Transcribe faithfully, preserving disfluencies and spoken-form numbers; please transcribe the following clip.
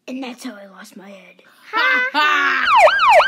And that's how I lost my head. Ha ha!